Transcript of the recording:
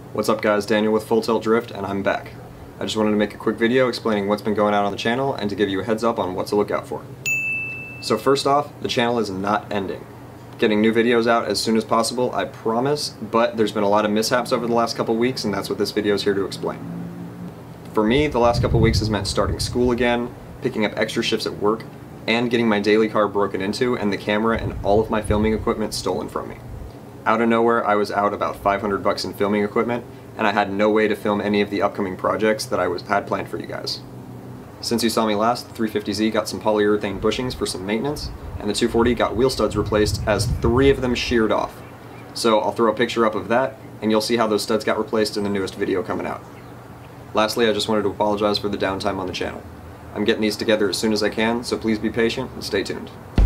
What's up guys, Daniel with Full Tilt Drift, and I'm back. I just wanted to make a quick video explaining what's been going on the channel and to give you a heads up on what to look out for. So first off, the channel is not ending. Getting new videos out as soon as possible, I promise, but there's been a lot of mishaps over the last couple weeks and that's what this video is here to explain. For me, the last couple weeks has meant starting school again, picking up extra shifts at work, and getting my daily car broken into and the camera and all of my filming equipment stolen from me. Out of nowhere, I was out about $500 in filming equipment, and I had no way to film any of the upcoming projects that I had planned for you guys. Since you saw me last, the 350Z got some polyurethane bushings for some maintenance, and the 240 got wheel studs replaced as 3 of them sheared off. So I'll throw a picture up of that, and you'll see how those studs got replaced in the newest video coming out. Lastly, I just wanted to apologize for the downtime on the channel. I'm getting these together as soon as I can, so please be patient and stay tuned.